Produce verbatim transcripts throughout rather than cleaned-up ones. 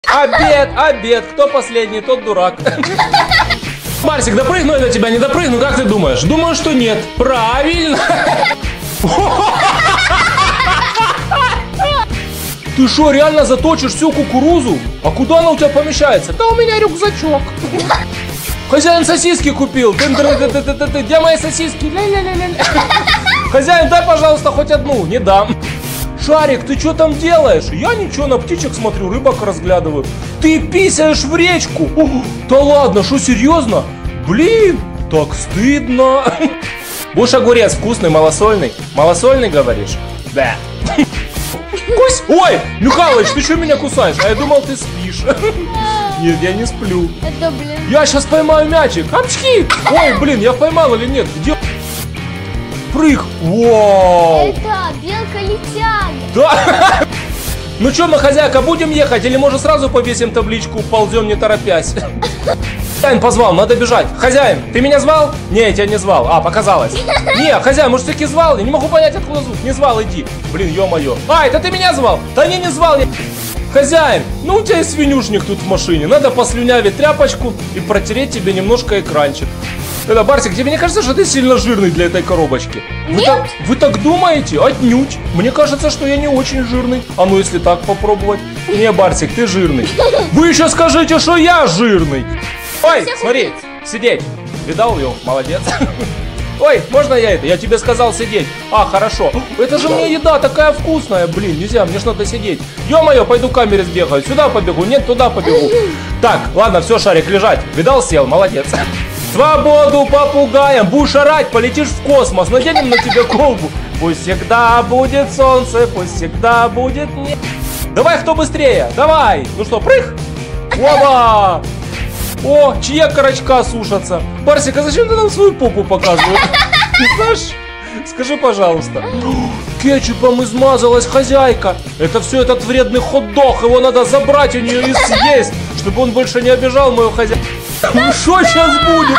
Обед, обед. Кто последний, тот дурак. Барсик, допрыгну я до тебя, не допрыгну, как ты думаешь? Думаю, что нет. Правильно. Ты что, реально заточишь всю кукурузу? А куда она у тебя помещается? Да у меня рюкзачок. Хозяин сосиски купил. Где мои сосиски? Хозяин, дай, пожалуйста, хоть одну. Не дам. Шарик, ты что там делаешь? Я ничего, на птичек смотрю, рыбок разглядываю. Ты писаешь в речку? О, да ладно, что, серьезно? Блин, так стыдно. Будешь огурец вкусный, малосольный? Малосольный, говоришь? Да. Кусь! Ой, Михалыч, ты что меня кусаешь? А я думал, ты спишь. Нет, я не сплю. Это, блин. Я сейчас поймаю мячик. Апчхи! Ой, блин, я поймал или нет? Где? Прыг! Вау! Это белка-летяга. Да! Ну что мы, хозяйка, будем ехать? Или может сразу повесим табличку, ползем не торопясь? Хозяин позвал, надо бежать. Хозяин, ты меня звал? Не, я тебя не звал. А, показалось. Не, хозяин, может, все-таки звал? Я не могу понять, откуда звук. Не звал, иди. Блин, ё-моё. А, это ты меня звал? Да не, не звал. Я... Хозяин, ну у тебя есть свинюшник тут в машине. Надо послюнявить тряпочку и протереть тебе немножко экранчик. Это, Барсик, тебе не кажется, что ты сильно жирный для этой коробочки? Вы так, вы так думаете? Отнюдь. Мне кажется, что я не очень жирный. А ну, если так попробовать. Не, Барсик, ты жирный. Вы еще скажите, что я жирный. Ой, смотри, сидеть. Видал ее? Молодец. Ой, можно я это? Я тебе сказал сидеть. А, хорошо. Это же мне еда такая вкусная. Блин, нельзя, мне ж надо сидеть. Ё-моё, пойду к камере сбегаю. Сюда побегу, нет, туда побегу. Так, ладно, все, Шарик, лежать. Видал, сел, молодец. Свободу попугаям, будешь орать, полетишь в космос, наденем на тебя колбу. Пусть всегда будет солнце, пусть всегда будет небо. Давай, кто быстрее, давай. Ну что, прыг? Оба! О, чья корочка сушатся. Барсик, а зачем ты нам свою попу показываешь? Ты знаешь? Скажи, пожалуйста. Кетчупом измазалась хозяйка. Это все этот вредный хот-дог. Его надо забрать у нее и съесть, чтобы он больше не обижал мою хозяйку. Ну что сейчас будет?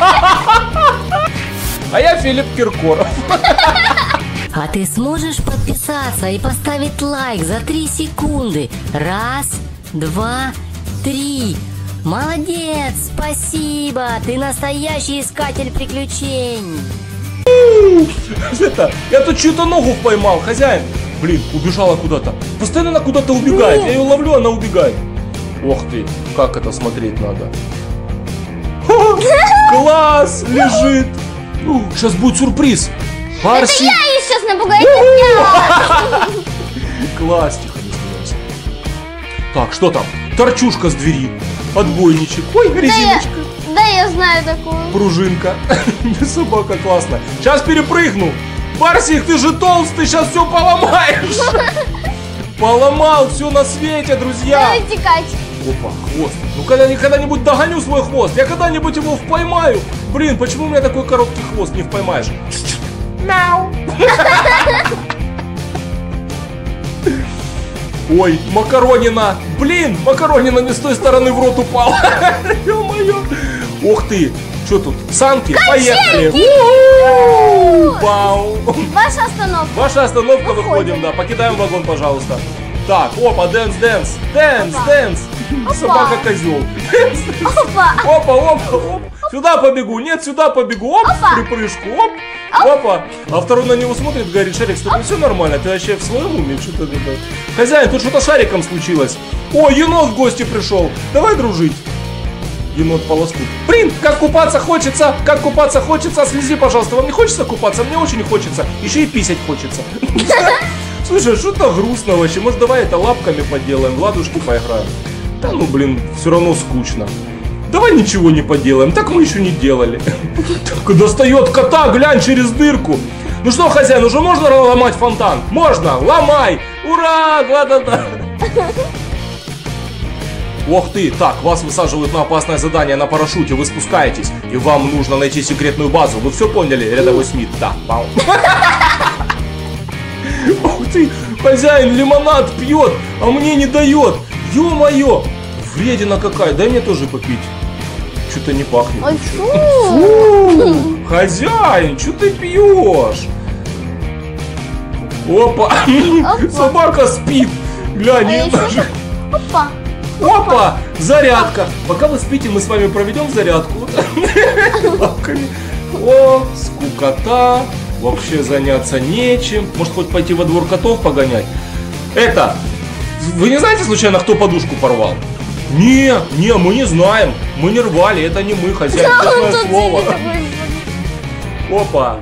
А я Филипп Киркоров. А ты сможешь подписаться и поставить лайк за три секунды? Раз, два, три. Молодец, спасибо. Ты настоящий искатель приключений. Это, я тут чью-то ногу поймал, хозяин. Блин, убежала куда-то. Постоянно она куда-то убегает. Я ее ловлю, она убегает. Ох ты, как это смотреть надо. Класс, лежит. Сейчас будет сюрприз. Барси. Это я ее сейчас напугаю. Класс, тихо, не смеемся. Так, что там? Торчушка с двери. Отбойничек. Ой, резиночка. Да, я, да, я знаю такую. Пружинка. Собака классная. Сейчас перепрыгну. Барсик, ты же толстый, сейчас все поломаешь. Поломал все на свете, друзья. Давай текать. Опа, хвост. Ну когда, когда-нибудь догоню свой хвост. Я когда-нибудь его впоймаю. Блин, почему у меня такой короткий хвост, не впоймаешь? Мяу. Ой, макаронина. Блин, макаронина не с той стороны в рот упал. Ё-моё. Ух ты. Что тут? Санки? Поехали. Вау. Ваша остановка. Ваша остановка, выходим, да. Покидаем вагон, пожалуйста. Так, опа, дэнс, дэнс. Дэнс, дэнс. Собака-козел. Опа. Опа, опа, опа. Сюда побегу, нет, сюда побегу. Оп, в припрыжку, оп. Опа. А второй на него смотрит, говорит: Шарик, с тобой все нормально? Ты вообще в своем уме? Что-то это... Хозяин, тут что-то Шариком случилось. О, енот в гости пришел. Давай дружить. Енот полоскут. Блин, как купаться хочется, как купаться хочется. Слези, пожалуйста, вам не хочется купаться? Мне очень хочется. Еще и писать хочется. Слушай, что-то грустно вообще. Может, давай это лапками поделаем, в ладушки поиграем? Да ну, блин, все равно скучно. Давай ничего не поделаем, так мы еще не делали. Так, достает кота, глянь, через дырку. Ну что, хозяин, уже можно ломать фонтан? Можно, ломай. Ура, ла-да-да. Ох ты, так, вас высаживают на опасное задание на парашюте, вы спускаетесь, и вам нужно найти секретную базу. Вы все поняли, рядовой Смит? Да, вау. Ух ты, хозяин лимонад пьет, а мне не дает. Ё-моё, вредина какая, дай мне тоже попить. Что-то не пахнет. Ой, фу. Фу, хозяин, что ты пьешь? Опа, Опа. Собака спит. Глянь, А даже... Опа. Опа, зарядка. Пока вы спите, мы с вами проведем зарядку. Лапками. О, скукота. Вообще заняться нечем. Может, хоть пойти во двор котов погонять? Это, вы не знаете случайно, кто подушку порвал? Не, не, мы не знаем. Мы не рвали, это не мы, хозяин, честное слово. Опа.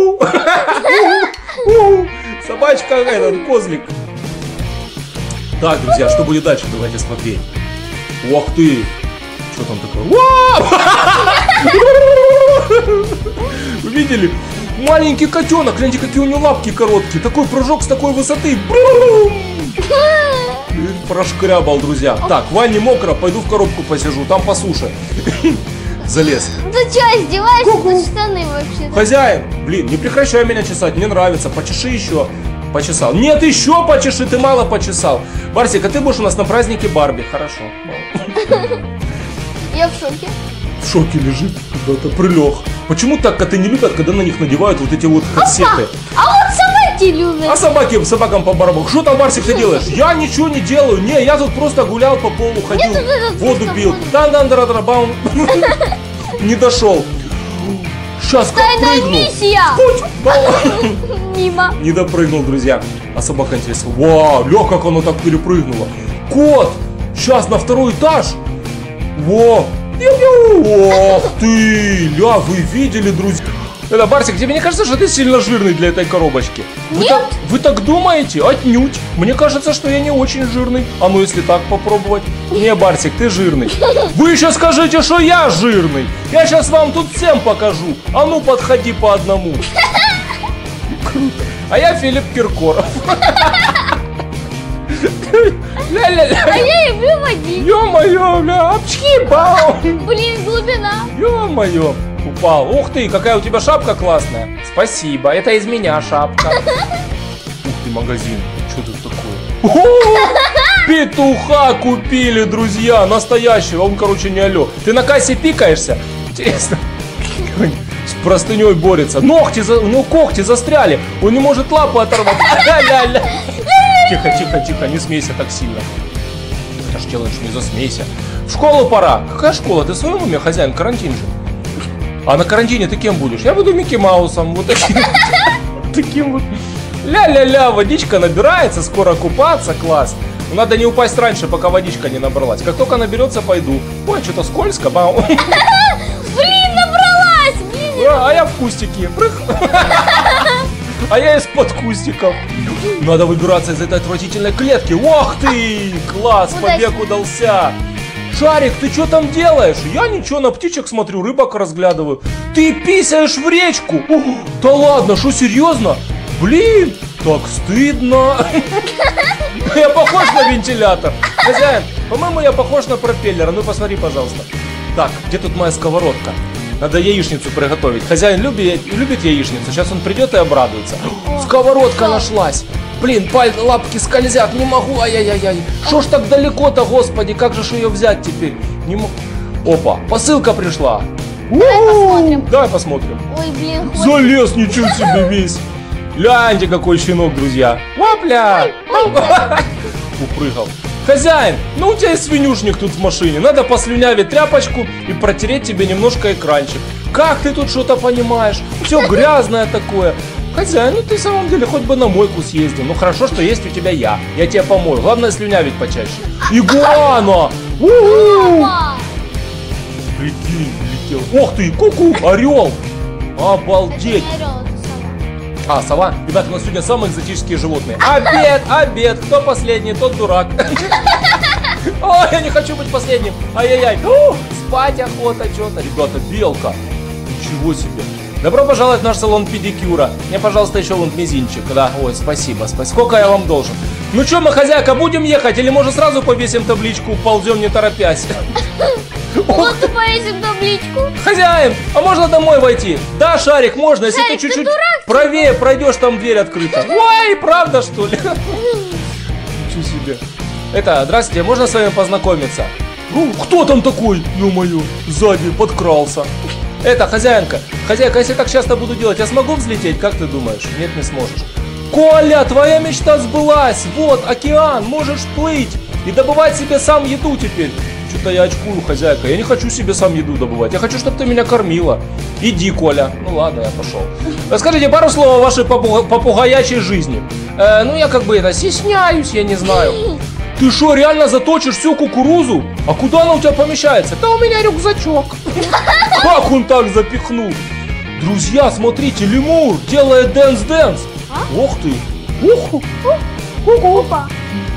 Собачка, этот козлик. Так, друзья, что будет дальше? Давайте смотреть. Ох ты! Что там такое? Вы видели? Маленький котенок, гляньте, какие у него лапки короткие. Такой прыжок с такой высоты. Прошкрябал, друзья. Так, в ванне мокро, пойду в коробку посижу, там по суше. Залез. Ты что, издеваешься? Тут штаны вообще. Хозяин, блин, не прекращай меня чесать, мне нравится. Почеши еще. Почесал. Нет, еще почеши, ты мало почесал. Барсик, а ты будешь у нас на празднике Барби. Хорошо. Я в шоке. В шоке лежит, куда-то прилег. Почему так коты не любят, когда на них надевают вот эти вот корсеты? А вот собаки любят. А собаки, собакам по барабану. Что там, Барсик, ты делаешь? Я ничего не делаю. Не, я тут просто гулял по полу, ходил, воду пил. Дан-дан-дан-дан-бам. Не дошел. Сейчас как Тайная прыгнул. миссия. Мимо. Не допрыгнул, друзья. А собака интересна. Вау, лег, как оно так перепрыгнуло. Кот, сейчас на второй этаж. Во. Ох ты, ля, вы видели, друзья? Это, Барсик, тебе не кажется, что ты сильно жирный для этой коробочки? Вы Нет. так, вы так думаете? Отнюдь. Мне кажется, что я не очень жирный. А ну, если так попробовать. Не, Барсик, ты жирный. Вы еще скажите, что я жирный. Я сейчас вам тут всем покажу. А ну, подходи по одному. Круто. А я Филипп Киркоров. Ля-ля-ля. А я люблю водить. Ё-моё, бля, апчхи, бау. Блин, глубина. Ё-моё, упал. Ух ты, какая у тебя шапка классная. Спасибо, это из меня шапка. Ух ты, магазин. Что тут такое? О, петуха купили, друзья, настоящего. Он, короче, не алё. Ты на кассе пикаешься? Интересно. С простыней борется. Ногти, за... у него когти застряли. Он не может лапу оторвать. Ля-ля-ля. Тихо, тихо, тихо, не смейся так сильно. Я ж делаешь, не засмейся. В школу пора. Какая школа? Ты в своем уме, хозяин? Карантин же. А на карантине ты кем будешь? Я буду Микки Маусом. Вот таким. Таким вот. Ля-ля-ля, водичка набирается, скоро купаться, класс. Но надо не упасть раньше, пока водичка не набралась. Как только наберется, пойду. Ой, что-то скользко. Бау. Блин, набралась. Блин. А я в кустике. Прых. А я из-под кустиков. Надо выбираться из этой отвратительной клетки. Ох ты! Класс, побег удался. Шарик, ты что там делаешь? Я ничего, на птичек смотрю, рыбок разглядываю. Ты писаешь в речку? О, да ладно, что, серьезно? Блин, так стыдно. Я похож на вентилятор. Хозяин, по-моему, я похож на пропеллер. Ну посмотри, пожалуйста. Так, где тут моя сковородка? Надо яичницу приготовить. Хозяин любит, любит яичницу. Сейчас он придет и обрадуется. Сковородка нашлась. Блин, пальцы, лапки скользят. Не могу. Ай-яй-яй. Что ж так далеко-то, господи? Как же ж ее взять теперь? Не могу. Опа, посылка пришла. Давай посмотрим. Давай посмотрим. Ой, блин, хвост. Залез, ничего себе весь. Гляньте, какой щенок, друзья. Опля. Упрыгал. Хозяин, ну у тебя есть свинюшник тут в машине. Надо послюнявить тряпочку и протереть тебе немножко экранчик. Как ты тут что-то понимаешь? Все грязное такое. Хозяин, ну ты в самом деле хоть бы на мойку съездил. Ну хорошо, что есть у тебя я. Я тебе помою. Главное слюнявить почаще. Игуана! У-у-у! Прикинь, летел. Ох ты, ку-ку, орел. Обалдеть. А, сова? Ребята, у нас сегодня самые экзотические животные. Обед, обед. Кто последний, тот дурак. Ой, я не хочу быть последним. Ай-яй-яй. Спать охота что-то. Ребята, белка. Ничего себе. Добро пожаловать в наш салон педикюра. Мне, пожалуйста, еще вон мизинчик. Да, ой, спасибо, спасибо. Сколько я вам должен? Ну что, мы, хозяйка, будем ехать? Или, может, сразу повесим табличку, ползем не торопясь? Вот ты повесим табличку. Хозяин, а можно домой войти? Да, Шарик, можно, если Шарик, ты чуть-чуть ты дурак, правее пройдешь, там дверь открыта. Ой, правда, что ли? Ничего себе. Это, здравствуйте, можно с вами познакомиться? Ну, кто там такой, ё-моё, сзади подкрался? Это, хозяинка, хозяйка, если так часто буду делать, я смогу взлететь, как ты думаешь? Нет, не сможешь. Коля, твоя мечта сбылась, вот, океан, можешь плыть. и добывать себе сам еду теперь. Что-то я очкую, хозяйка. Я не хочу себе сам еду добывать. Я хочу, чтобы ты меня кормила. Иди, Коля. Ну ладно, я пошел. Расскажите пару слов о вашей попуга попугаячей жизни. Э, ну, я как бы это стесняюсь, я не знаю. Ты что, реально заточишь всю кукурузу? А куда она у тебя помещается? Да у меня рюкзачок. Как он так запихнул? Друзья, смотрите, лемур делает дэнс-дэнс. Ох ты. Ух. Опа.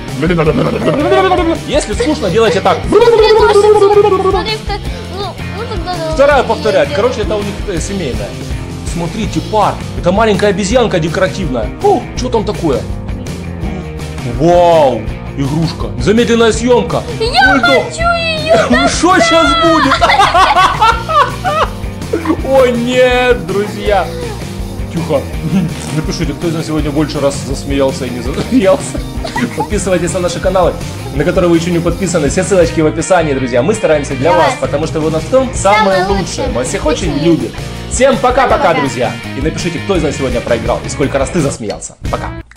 Если скучно, делайте так. Смотри, как- ну, ну тогда давай. Вторая повторять. Короче, это у них э, семейная. Смотрите, пар. Это маленькая обезьянка декоративная. О, что там такое? Вау, игрушка. Замедленная съемка. Я Бульдог. хочу ее. Ну что сейчас будет? Ой, нет, друзья. Тихо. Напишите, кто из нас сегодня больше раз засмеялся и не засмеялся. Подписывайтесь на наши каналы, на которые вы еще не подписаны. Все ссылочки в описании, друзья. Мы стараемся для Для вас, вас. потому что вы у нас в том самое Самое лучшее. лучшее. Мы всех очень Очень любим. Всем пока-пока, Пока-пока. друзья. И напишите, кто из нас сегодня проиграл и сколько раз ты засмеялся. Пока.